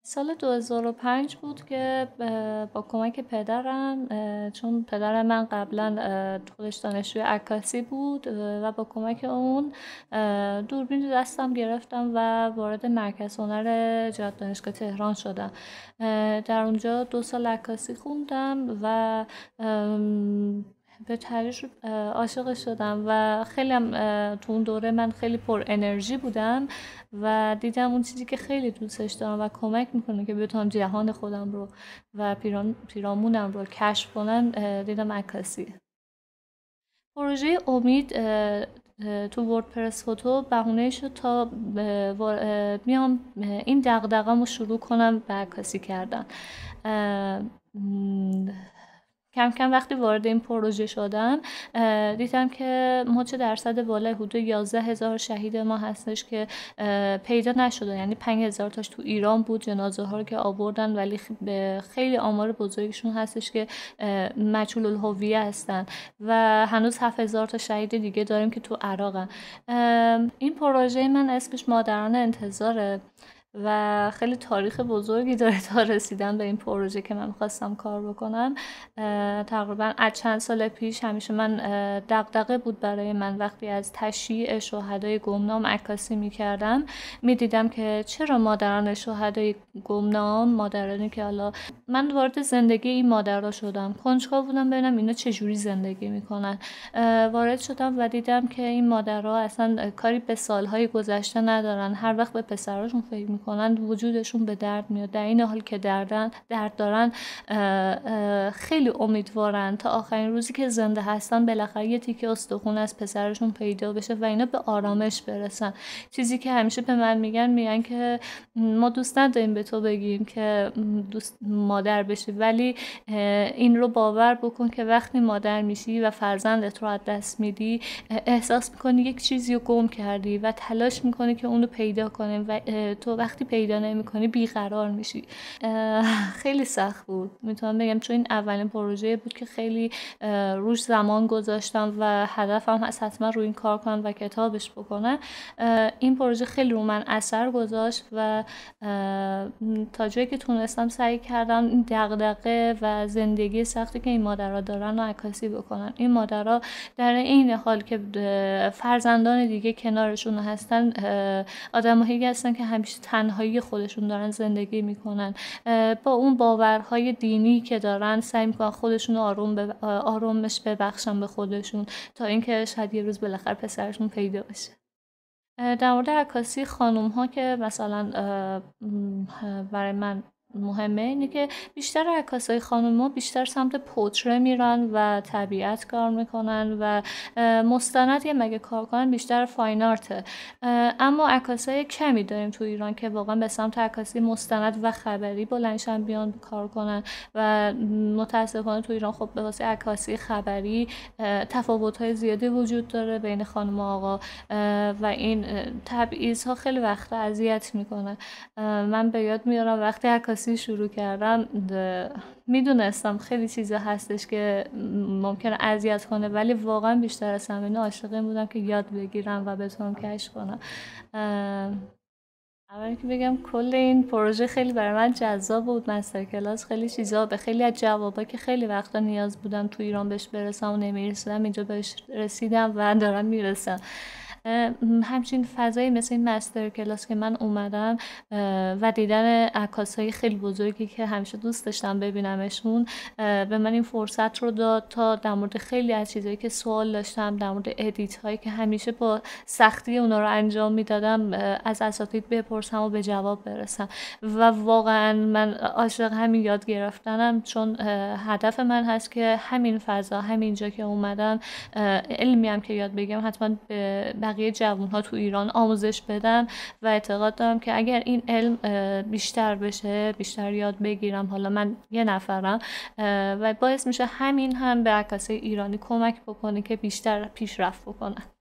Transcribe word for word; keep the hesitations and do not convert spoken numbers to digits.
سال دو هزار و پنج بود که با کمک پدرم، چون پدر من قبلا خودش دانشجوی عکاسی بود و با کمک اون دوربین دستم گرفتم و وارد مرکز هنر جهاد دانشگاه تهران شدم. در اونجا دو سال عکاسی خوندم و به تدریج عاشقش شدم و خیلی هم تو اون دوره من خیلی پر انرژی بودم و دیدم اون چیزی که خیلی دوستش دارم و کمک میکنه که بتونم جهان خودم رو و پیران پیرامونم رو کشف کنم، دیدم عکاسی. پروژه امید تو وردپرس فوتو بهونه شد تا بیام این دغدغه‌مو شروع کنم به عکاسی کردن. کم کم وقتی وارد این پروژه شدم دیدم که ما چه درصد بالای حدود یازده هزار شهید ما هستش که پیدا نشده، یعنی پنج هزار تاش تو ایران بود جنازه ها رو که آوردن، ولی خیلی آمار بزرگشون هستش که مجهول الهویه هستن و هنوز هفت هزار تا شهید دیگه داریم که تو عراقن. این پروژه من اسمش مادران انتظاره و خیلی تاریخ بزرگی داره تا رسیدن به این پروژه که من خواستم کار بکنم. تقریبا از چند سال پیش همیشه من دغدغه بود برای من وقتی از تشییع شهدای گمنام عکاسی میکردم، میدیدم که چرا مادران شهدای گمنام، مادرانی که حالا من وارد زندگی این مادرها شدم، کنجکاو بودم ببینم اینا چجوری زندگی میکنن. وارد شدم و دیدم که این مادرها اصلا کاری به سالهای گذشته ندارن، هر وقت به پسراشون فکر میکنن وجودشون به درد میاد، در این حال که دردن درد دارن خیلی امیدوارن تا آخرین روزی که زنده هستن بالاخره یه تیکه استخون از پسرشون پیدا بشه و اینا به آرامش برسن. چیزی که همیشه به من میگن میگن که ما دوست نداریم به تو بگیم که دوست مادر بشی، ولی این رو باور بکن که وقتی مادر میشی و فرزندت رو از دست میدی احساس میکنی یک چیزی رو گم کردی و تلاش میکنی که اون رو پیدا کنی و تو وقتی پیدا نمی‌کنی بیقرار میشی. خیلی سخت بود میتونم بگم، چون این اولین پروژه بود که خیلی روش زمان گذاشتم و هدفم هست حتما روی این کار کنم و کتابش بکنم. این پروژه خیلی رو من اثر گذاشت و تا جایی که تونستم سعی کردم این دغدغه و زندگی سختی که این مادرها دارن رو عکاسی بکنم. این مادرها در این حال که فرزندان دیگه کنارشون هستن، آدمایی هستن که همیشه تنهایی خودشون دارن زندگی میکنن، با اون باورهای دینی که دارن سعی میکنن خودشون آروم به آرومش ببخشن به خودشون تا اینکه شاید یه روز بالاخره پسرشون پیدا بشه. در مورد عکاسی خانوم ها که مثلا برای من مهمه اینه که بیشتر عکاسای خانوما بیشتر سمت پورتره میرن و طبیعت کار میکنن و مستند یه مگه کار کنن بیشتر فاین آرته. اما عکاسای کمی داریم تو ایران که واقعا به سمت عکاسی مستند و خبری بلندشن بیان کار کنن و متاسفانه تو ایران خب به واسه عکاسی خبری تفاوت‌های زیادی وجود داره بین خانم و آقا و این تبعیض‌ها خیلی وقت اذیت میکنه. من به یاد میارم وقتی عکاسی شروع کردم میدونستم خیلی چیزا هستش که ممکنه اذیت کنه، ولی واقعا بیشتر از همه عاشق این بودم که یاد بگیرم و بتونم کشف کنم. اولی که بگم کل این پروژه خیلی برای من جذاب بود، مستر کلاس خیلی چیزا به خیلی از جوابا که خیلی وقتا نیاز بودم تو ایران بهش برسم و نمیرسیدم اینجا بهش رسیدم و دارم میرسم. همچین فضایی مثل این مستر کلاس که من اومدم و دیدن عکاسای خیلی بزرگی که همیشه دوست داشتم ببینمشون به من این فرصت رو داد تا در مورد خیلی از چیزایی که سوال داشتم، در مورد ادیت هایی که همیشه با سختی اونا رو انجام میدادم از اساتید بپرسم و به جواب برسم و واقعا من عاشق همین یاد گرفتنم، چون هدف من هست که همین فضا همینجا که اومدم علمی هم که یاد بگم حتما به بقیه جوان‌ها تو ایران آموزش بدم و اعتقاد دارم که اگر این علم بیشتر بشه، بیشتر یاد بگیرم، حالا من یه نفرم و باعث میشه همین هم به عکاسای ایرانی کمک بکنه که بیشتر پیشرفت بکنن.